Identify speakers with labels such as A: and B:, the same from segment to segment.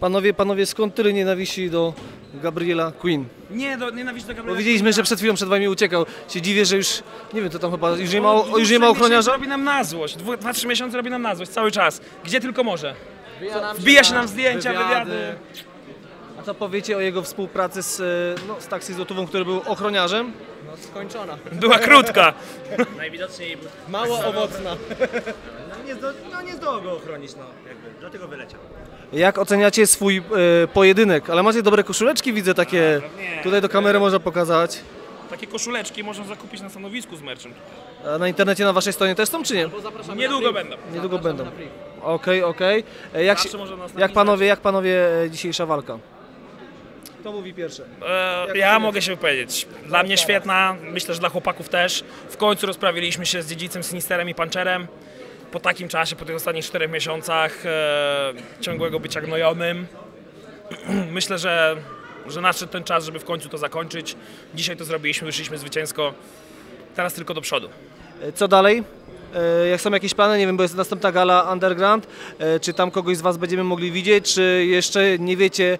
A: Panowie, skąd tyle nienawiści do Gabriela Queen?
B: Nie, nienawiść do Gabriela.
A: Bo widzieliśmy, że przed chwilą przed wami uciekał. Się dziwię, że już, nie wiem, to tam chyba już nie ma ochroniarza?
B: Robi nam na złość, 2-3 miesiące robi nam na złość, cały czas. Gdzie tylko może. Wbija się nam zdjęcia, wywiady.
A: A co powiecie o jego współpracy z Taxi Złotówą, który był ochroniarzem?
C: No skończona.
B: Była krótka.
D: Najwidoczniej
C: Mało owocna.
D: nie zdołał go ochronić, dlatego wyleciał.
A: Jak oceniacie swój pojedynek? Ale macie dobre koszuleczki, widzę takie, tutaj do kamery można pokazać.
B: Takie koszuleczki można zakupić na stanowisku z merczem.
A: A na internecie na waszej stronie też są, czy nie?
B: Niedługo będą.
A: Niedługo będą. Okej. Jak panowie dzisiejsza walka? Kto mówi pierwszy?
B: Ja mogę się wypowiedzieć. Dla mnie świetna, myślę, że dla chłopaków też. W końcu rozprawiliśmy się z dziedzicem Sinisterem i Puncherem. Po takim czasie, po tych ostatnich 4 miesiącach ciągłego bycia gnojonym. Myślę, że nadszedł ten czas, żeby w końcu to zakończyć. Dzisiaj to zrobiliśmy, wyszliśmy zwycięsko. Teraz tylko do przodu.
A: Co dalej? Jak są jakieś plany, nie wiem, bo jest następna gala Underground, czy tam kogoś z was będziemy mogli widzieć, czy jeszcze nie wiecie,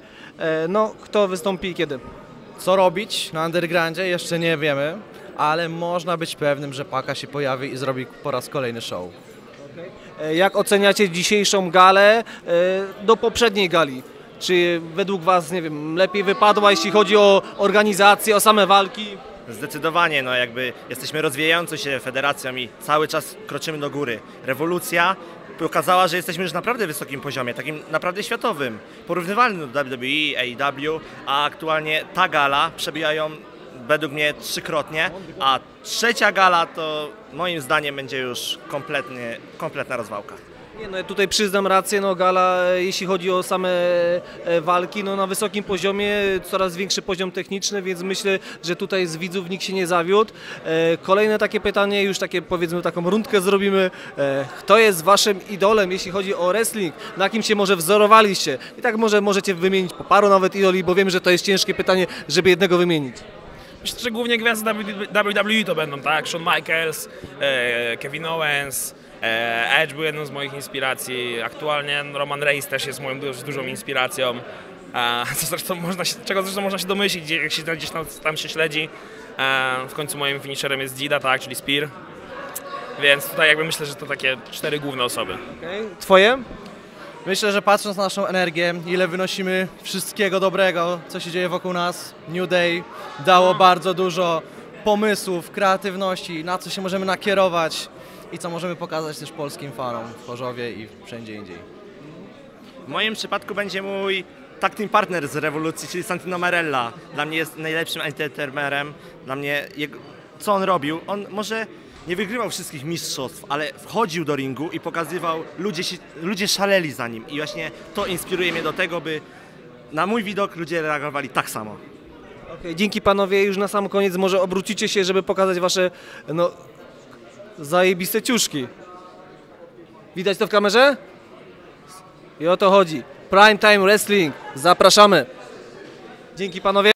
A: kto wystąpi i kiedy?
C: Co robić na Undergroundzie? Jeszcze nie wiemy, ale można być pewnym, że Paka się pojawi i zrobi po raz kolejny show.
A: Jak oceniacie dzisiejszą galę do poprzedniej gali? Czy według was, nie wiem, lepiej wypadła, jeśli chodzi o organizację, o same walki?
D: Zdecydowanie, jesteśmy rozwijającą się federacją i cały czas kroczymy do góry. Rewolucja pokazała, że jesteśmy już naprawdę wysokim poziomie, takim naprawdę światowym, porównywalnym do WWE, AEW, a aktualnie ta gala przebija ją według mnie 3-krotnie, a trzecia gala to moim zdaniem będzie już kompletna rozwałka.
A: Nie, ja tutaj przyznam rację, gala, jeśli chodzi o same walki, na wysokim poziomie, coraz większy poziom techniczny, więc myślę, że tutaj z widzów nikt się nie zawiódł. Kolejne takie pytanie, już takie powiedzmy taką rundkę zrobimy. Kto jest waszym idolem, jeśli chodzi o wrestling? Na kim się może wzorowaliście? I tak możecie wymienić po paru nawet idoli, bo wiem, że to jest ciężkie pytanie, żeby jednego wymienić.
B: Myślę, że głównie gwiazdy WWE to będą, tak? Shawn Michaels, Kevin Owens, Edge był jedną z moich inspiracji. Aktualnie Roman Reigns też jest moją dużą inspiracją. Czego zresztą można się domyślić, jak się gdzieś tam się śledzi. W końcu moim finisherem jest Dzida, tak, czyli Spear. Więc tutaj myślę, że to takie 4 główne osoby.
A: Twoje?
C: Myślę, że patrząc na naszą energię, ile wynosimy wszystkiego dobrego, co się dzieje wokół nas, New Day dało bardzo dużo pomysłów, kreatywności, na co się możemy nakierować i co możemy pokazać też polskim fanom w Chorzowie i wszędzie indziej.
D: W moim przypadku będzie mój tag team partner z rewolucji, czyli Santino Marella. Dla mnie jest najlepszym entertainerem. Dla mnie, co on robił, on może nie wygrywał wszystkich mistrzostw, ale wchodził do ringu i pokazywał, ludzie szaleli za nim i właśnie to inspiruje mnie do tego, by na mój widok ludzie reagowali tak samo.
A: Dzięki panowie, już na sam koniec może obrócicie się, żeby pokazać wasze zajebiste ciuszki. Widać to w kamerze? I o to chodzi. Prime Time Wrestling. Zapraszamy. Dzięki panowie.